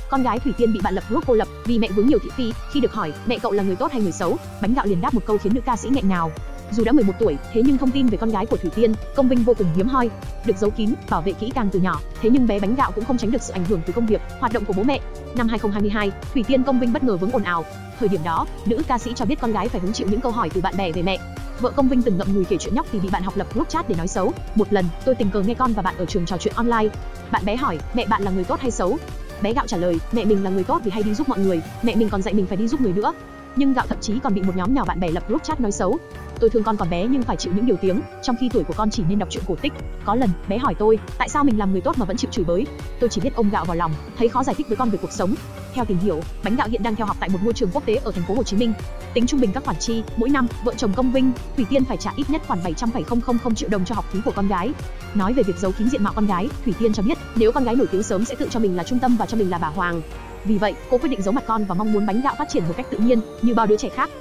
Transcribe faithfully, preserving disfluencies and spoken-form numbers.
Con gái Thủy Tiên bị bạn lập group cô lập vì mẹ vướng nhiều thị phi. Khi được hỏi mẹ cậu là người tốt hay người xấu, Bánh Gạo liền đáp một câu khiến nữ ca sĩ nghẹn ngào. Dù đã mười một tuổi, thế nhưng thông tin về con gái của Thủy Tiên, Công Vinh vô cùng hiếm hoi, được giấu kín, bảo vệ kỹ càng từ nhỏ. Thế nhưng bé Bánh Gạo cũng không tránh được sự ảnh hưởng từ công việc, hoạt động của bố mẹ. Năm hai không hai hai, Thủy Tiên Công Vinh bất ngờ vướng ồn ào. Thời điểm đó, nữ ca sĩ cho biết con gái phải hứng chịu những câu hỏi từ bạn bè về mẹ. Vợ Công Vinh từng ngậm ngùi kể chuyện nhóc thì bị bạn học lập group chat để nói xấu. Một lần, tôi tình cờ nghe con và bạn ở trường trò chuyện online. Bạn bé hỏi, mẹ bạn là người tốt hay xấu? Bé Gạo trả lời, mẹ mình là người tốt vì hay đi giúp mọi người, mẹ mình còn dạy mình phải đi giúp người nữa. Nhưng Gạo thậm chí còn bị một nhóm nhỏ bạn bè lập group chat nói xấu. Tôi thương con còn bé nhưng phải chịu những điều tiếng, trong khi tuổi của con chỉ nên đọc truyện cổ tích. Có lần, bé hỏi tôi, tại sao mình làm người tốt mà vẫn chịu chửi bới? Tôi chỉ biết ôm Gạo vào lòng, thấy khó giải thích với con về cuộc sống. Theo tìm hiểu, Bánh Gạo hiện đang theo học tại một ngôi trường quốc tế ở thành phố Hồ Chí Minh. Tính trung bình các khoản chi, mỗi năm, vợ chồng Công Vinh, Thủy Tiên phải trả ít nhất khoảng bảy trăm phẩy không không không triệu đồng cho học phí của con gái. Nói về việc giấu kín diện mạo con gái, Thủy Tiên cho biết, nếu con gái nổi tiếng sớm sẽ tự cho mình là trung tâm và cho mình là bà hoàng. Vì vậy, cô quyết định giấu mặt con và mong muốn Bánh Gạo phát triển một cách tự nhiên như bao đứa trẻ khác.